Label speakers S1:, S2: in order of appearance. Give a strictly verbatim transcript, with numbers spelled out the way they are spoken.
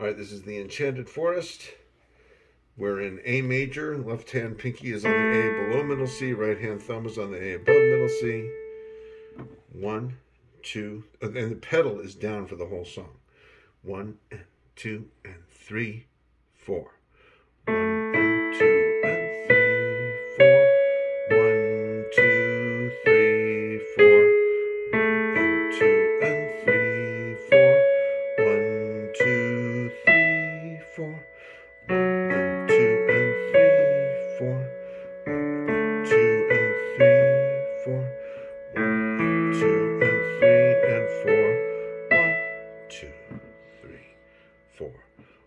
S1: All right, this is the Enchanted Forest. We're in A major. Left hand pinky is on the A below middle C. Right hand thumb is on the A above middle C. One, two, and the pedal is down for the whole song. One and two and three, four. One and two and three, four. One, two, three, four. One and two and three, four. One, two, three, four. One and two and three, four. One and two and three, four. One and two and three and four. One, two, three, four.